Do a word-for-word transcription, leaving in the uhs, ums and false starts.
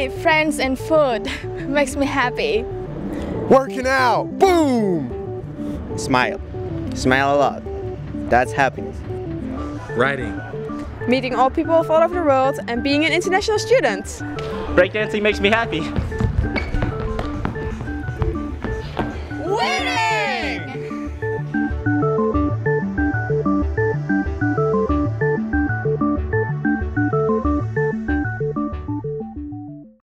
Family, friends and food makes me happy. Working out, boom! Smile. Smile a lot. That's happiness. Writing. Meeting all people of all over the world and being an international student. Breakdancing makes me happy.